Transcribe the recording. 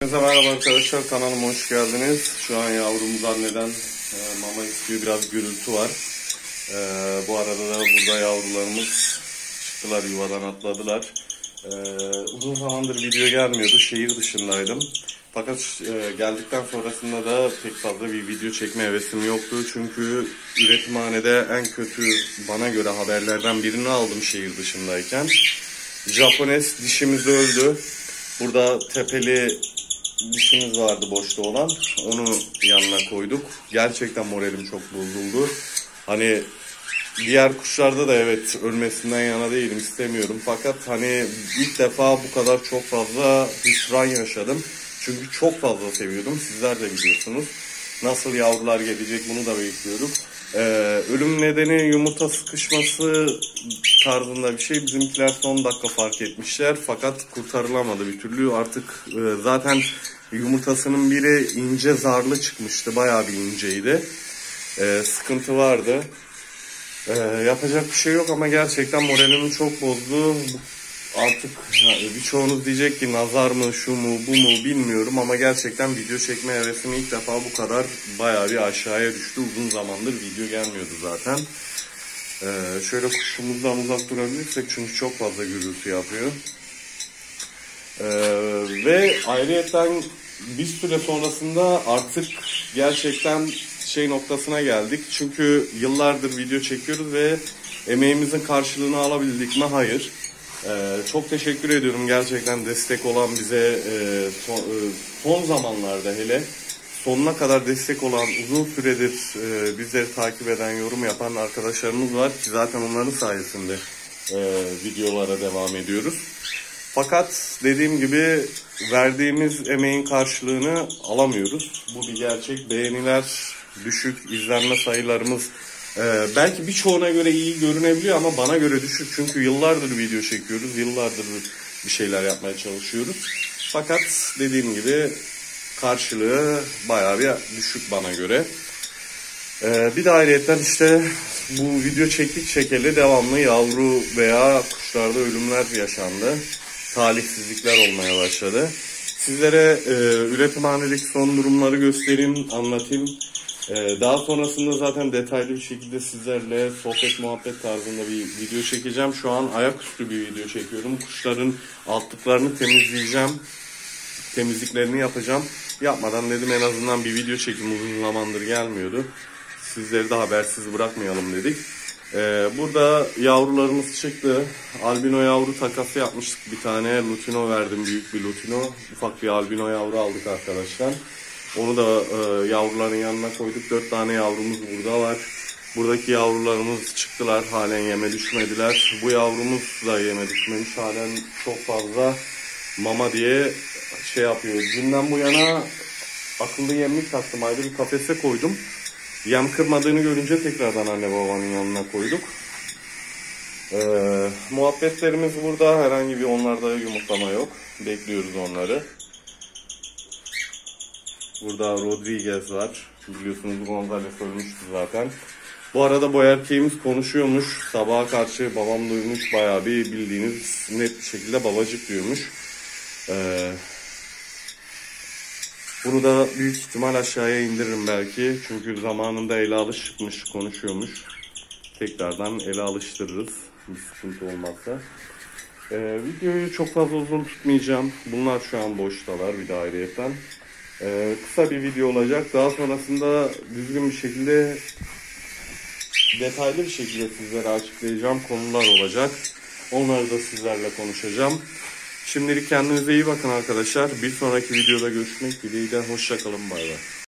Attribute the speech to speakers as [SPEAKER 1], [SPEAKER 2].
[SPEAKER 1] Merhaba arkadaşlar, kanalıma hoş geldiniz. Şu an yavrumuz anneden mama istiyor, biraz gürültü var. Bu arada da burada yavrularımız çıktılar, yuvadan atladılar. Uzun zamandır video gelmiyordu, şehir dışındaydım. Fakat geldikten sonrasında da pek fazla bir video çekme hevesim yoktu. Çünkü üretimhanede en kötü bana göre haberlerden birini aldım şehir dışındayken. Japones dişimiz öldü. Burada tepeli dişimiz vardı boşta olan. Onu yanına koyduk. Gerçekten moralim çok bozuldu. Hani diğer kuşlarda da evet ölmesinden yana değilim, istemiyorum. Fakat hani ilk defa bu kadar çok fazla hüsran yaşadım. Çünkü çok fazla seviyordum. Sizler de biliyorsunuz. Nasıl yavrular gelecek bunu da bekliyorduk. Ölüm nedeni yumurta sıkışması tarzında bir şey. Bizimkiler son dakika fark etmişler. Fakat kurtarılamadı bir türlü. Artık zaten yumurtasının biri ince zarlı çıkmıştı. Bayağı bir inceydi. Sıkıntı vardı. Yapacak bir şey yok ama gerçekten moralimi çok bozdu. Artık birçoğunuz diyecek ki nazar mı, şu mu, bu mu bilmiyorum ama gerçekten video çekme hevesim ilk defa bu kadar bayağı bir aşağıya düştü. Uzun zamandır video gelmiyordu zaten. Şöyle kuşumuzdan uzak durabilirsek çünkü çok fazla gürültü yapıyor. Ve ayrıyeten bir süre sonrasında artık gerçekten şey noktasına geldik. Çünkü yıllardır video çekiyoruz ve emeğimizin karşılığını alabildik mi? Hayır. Çok teşekkür ediyorum gerçekten destek olan bize son zamanlarda hele sonuna kadar destek olan, uzun süredir bizleri takip eden, yorum yapan arkadaşlarımız var ki zaten onların sayesinde videolara devam ediyoruz. Fakat dediğim gibi verdiğimiz emeğin karşılığını alamıyoruz. Bu bir gerçek. Beğeniler düşük, izlenme sayılarımız belki birçoğuna göre iyi görünebiliyor ama bana göre düşük. Çünkü yıllardır video çekiyoruz, yıllardır bir şeyler yapmaya çalışıyoruz. Fakat dediğim gibi karşılığı bayağı bir düşük bana göre. Bir de ayrıyeten işte bu video çekeli devamlı yavru veya kuşlarda ölümler yaşandı. Talihsizlikler olmaya başladı. Sizlere üretimhanedeki son durumları göstereyim, anlatayım. Daha sonrasında zaten detaylı bir şekilde sizlerle sohbet muhabbet tarzında bir video çekeceğim. Şu an ayaküstü bir video çekiyorum. Kuşların altlıklarını temizleyeceğim. Temizliklerini yapacağım. Yapmadan dedim en azından bir video çekeyim, uzun zamandır gelmiyordu. Sizleri de habersiz bırakmayalım dedik. Burada yavrularımız çıktı. Albino yavru takası yapmıştık bir tane. Lutino verdim, büyük bir lutino. Ufak bir albino yavru aldık arkadaşlar. Onu da yavruların yanına koyduk. 4 tane yavrumuz burada var. Buradaki yavrularımız çıktılar. Halen yeme düşmediler. Bu yavrumuz da yeme düşmemiş. Halen çok fazla mama diye şey yapıyor. Dünden bu yana akıllı yemlik taktım. Ayrı bir kafese koydum. Yem kırmadığını görünce tekrardan anne babanın yanına koyduk. Muhabbetlerimiz burada. Herhangi bir onlarda yumurtlama yok. Bekliyoruz onları. Burada Rodriguez var. Biliyorsunuz Gonzales ölmüştü zaten. Bu arada bu erkeğimiz konuşuyormuş. Sabaha karşı babam duymuş. Bayağı bir bildiğiniz net bir şekilde babacık diyormuş. Bunu da büyük ihtimal aşağıya indiririm belki. Çünkü zamanında ele alışmış, konuşuyormuş. Tekrardan ele alıştırırız. Bir sıkıntı olmazsa. Videoyu çok fazla uzun tutmayacağım. Bunlar şu an boştalar bir de ayrıyeten. Kısa bir video olacak. Daha sonrasında düzgün bir şekilde, detaylı bir şekilde sizlere açıklayacağım konular olacak. Onları da sizlerle konuşacağım. Şimdilik kendinize iyi bakın arkadaşlar. Bir sonraki videoda görüşmek dileğiyle. Hoşça kalın. Bay bay.